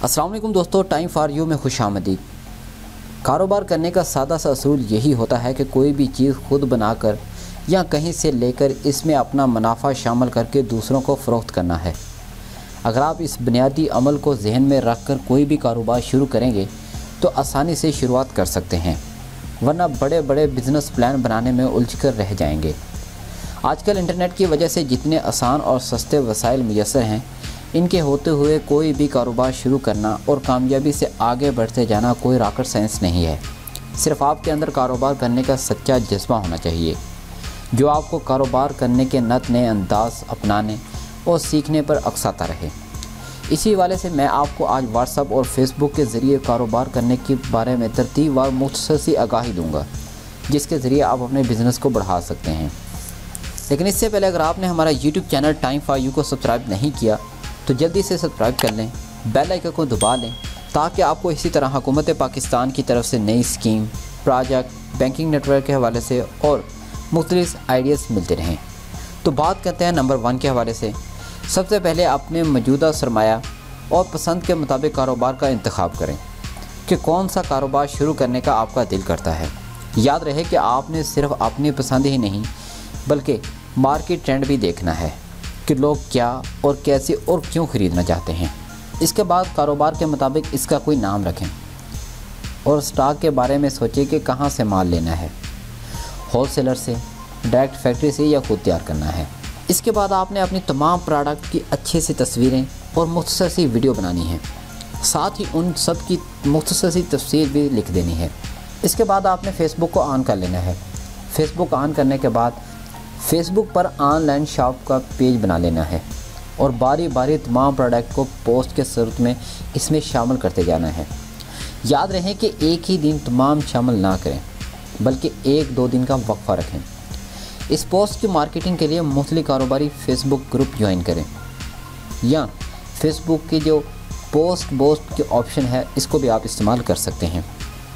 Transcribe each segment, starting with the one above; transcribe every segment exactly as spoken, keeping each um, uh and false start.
अस्सलाम वालेकुम दोस्तों, टाइम फॉर यू में खुशामदीद। कारोबार करने का सादा सा असूल यही होता है कि कोई भी चीज़ खुद बनाकर या कहीं से लेकर इसमें अपना मुनाफा शामिल करके दूसरों को फ़रोख्त करना है। अगर आप इस बुनियादी अमल को जहन में रख कर कोई भी कारोबार शुरू करेंगे तो आसानी से शुरुआत कर सकते हैं, वरना बड़े बड़े बिज़नेस प्लान बनाने में उलझ कर रह जाएंगे। आजकल इंटरनेट की वजह से जितने आसान और सस्ते वसाइल मुयस्सर हैं, इनके होते हुए कोई भी कारोबार शुरू करना और कामयाबी से आगे बढ़ते जाना कोई रॉकेट साइंस नहीं है। सिर्फ आपके अंदर कारोबार करने का सच्चा जज्बा होना चाहिए, जो आपको कारोबार करने के नत नए अंदाज अपनाने और सीखने पर अक्साता रहे। इसी वाले से मैं आपको आज व्हाट्सएप और फेसबुक के ज़रिए कारोबार करने के बारे में तरतीबवार मुख्तसर सी आगाही दूँगा, जिसके ज़रिए आप अपने बिज़नेस को बढ़ा सकते हैं। लेकिन इससे पहले अगर आपने हमारा YouTube channel Time for You को सब्सक्राइब नहीं किया तो जल्दी से सब्सक्राइब कर लें, बेल आइकन को दबा लें, ताकि आपको इसी तरह हुकूमत पाकिस्तान की तरफ से नई स्कीम, प्रोजेक्ट, बैंकिंग नेटवर्क के हवाले से और मुख्तलिफ आइडियाज़ मिलते रहें। तो बात करते हैं नंबर वन के हवाले से। सबसे पहले अपने मौजूदा सरमाया और पसंद के मुताबिक कारोबार का इंतखाब करें कि कौन सा कारोबार शुरू करने का आपका दिल करता है। याद रहे कि आपने सिर्फ अपनी पसंद ही नहीं बल्कि मार्केट ट्रेंड भी देखना है कि लोग क्या और कैसे और क्यों ख़रीदना चाहते हैं। इसके बाद कारोबार के मुताबिक इसका कोई नाम रखें और स्टॉक के बारे में सोचें कि कहाँ से माल लेना है, होलसेलर से, डायरेक्ट फैक्ट्री से या खुद तैयार करना है। इसके बाद आपने अपनी तमाम प्रोडक्ट की अच्छे से तस्वीरें और मुख्तसर सी वीडियो बनानी है, साथ ही उन सब की मुख्तसर सी तफसीर भी लिख देनी है। इसके बाद आपने फ़ेसबुक को ऑन कर लेना है। फ़ेसबुक ऑन करने के बाद फ़ेसबुक पर ऑनलाइन शॉप का पेज बना लेना है और बारी बारी तमाम प्रोडक्ट को पोस्ट के सूरत में इसमें शामिल करते जाना है। याद रहे कि एक ही दिन तमाम शामिल ना करें, बल्कि एक दो दिन का वक्फा रखें। इस पोस्ट की मार्केटिंग के लिए मुख्तलिफ कारोबारी फ़ेसबुक ग्रुप ज्वाइन करें, या फ़ेसबुक की जो पोस्ट बोस्ट के ऑप्शन है इसको भी आप इस्तेमाल कर सकते हैं।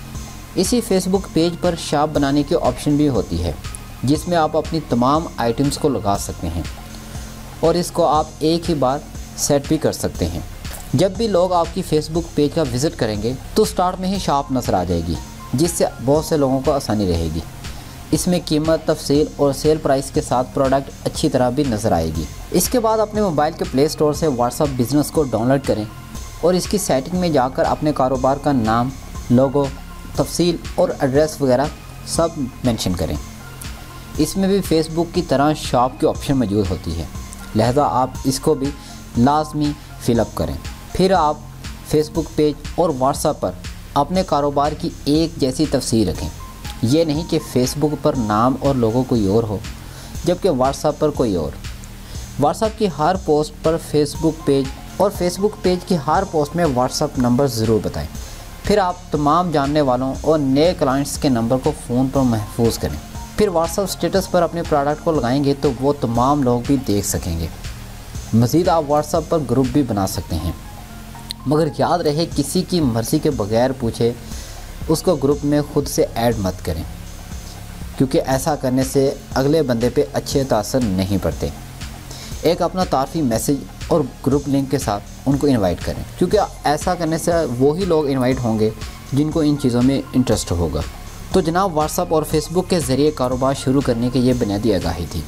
इसी फ़ेसबुक पेज पर शॉप बनाने की ऑप्शन भी होती है, जिसमें आप अपनी तमाम आइटम्स को लगा सकते हैं और इसको आप एक ही बार सेट भी कर सकते हैं। जब भी लोग आपकी फ़ेसबुक पेज का विज़िट करेंगे तो स्टार्ट में ही शॉप नज़र आ जाएगी, जिससे बहुत से लोगों को आसानी रहेगी। इसमें कीमत, तफसील और सेल प्राइस के साथ प्रोडक्ट अच्छी तरह भी नज़र आएगी। इसके बाद अपने मोबाइल के प्ले स्टोर से व्हाट्सएप बिज़नेस को डाउनलोड करें और इसकी सेटिंग में जाकर अपने कारोबार का नाम, लोगो, तफसील और एड्रेस वगैरह सब मेंशन करें। इसमें भी फ़ेसबुक की तरह शॉप की ऑप्शन मौजूद होती है, लिहाजा आप इसको भी लाजमी फ़िलअप करें। फिर आप फ़ेसबुक पेज और व्हाट्सएप पर अपने कारोबार की एक जैसी तफसीर रखें। ये नहीं कि फ़ेसबुक पर नाम और लोगों कोई और हो जबकि व्हाट्सएप पर कोई और। व्हाट्सएप की हर पोस्ट पर फ़ेसबुक पेज और फ़ेसबुक पेज की हर पोस्ट में व्हाट्सएप नंबर ज़रूर बताएं। फिर आप तमाम जानने वालों और नए क्लाइंट्स के नंबर को फ़ोन पर महफूज करें। फिर व्हाट्सएप स्टेटस पर अपने प्रोडक्ट को लगाएंगे तो वो तमाम लोग भी देख सकेंगे। मज़ीद आप व्हाट्सएप पर ग्रुप भी बना सकते हैं, मगर याद रहे किसी की मर्ज़ी के बगैर पूछे उसको ग्रुप में ख़ुद से ऐड मत करें, क्योंकि ऐसा करने से अगले बंदे पे अच्छे तासर नहीं पड़ते। एक अपना तारफ़ी मैसेज और ग्रुप लिंक के साथ उनको इनवाइट करें, क्योंकि ऐसा करने से वही लोग इनवाइट होंगे जिनको इन चीज़ों में इंटरेस्ट होगा। तो जनाब, व्हाट्सएप और फेसबुक के ज़रिए कारोबार शुरू करने की ये बुनियादी आगाही थी।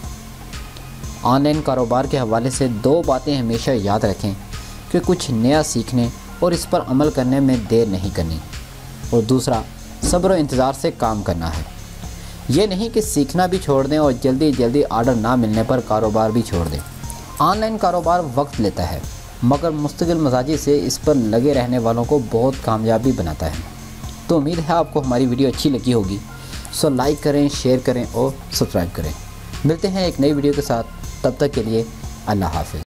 ऑनलाइन कारोबार के हवाले से दो बातें हमेशा याद रखें कि कुछ नया सीखने और इस पर अमल करने में देर नहीं करनी, और दूसरा सब्र और इंतज़ार से काम करना है। ये नहीं कि सीखना भी छोड़ दें और जल्दी जल्दी आर्डर ना मिलने पर कारोबार भी छोड़ दें। ऑनलाइन कारोबार वक्त लेता है, मगर मुस्तकिल मजाजी से इस पर लगे रहने वालों को बहुत कामयाबी बनाता है। तो उम्मीद है आपको हमारी वीडियो अच्छी लगी होगी, सो लाइक करें, शेयर करें और सब्सक्राइब करें। मिलते हैं एक नई वीडियो के साथ, तब तक के लिए अल्लाह हाफ़िज़।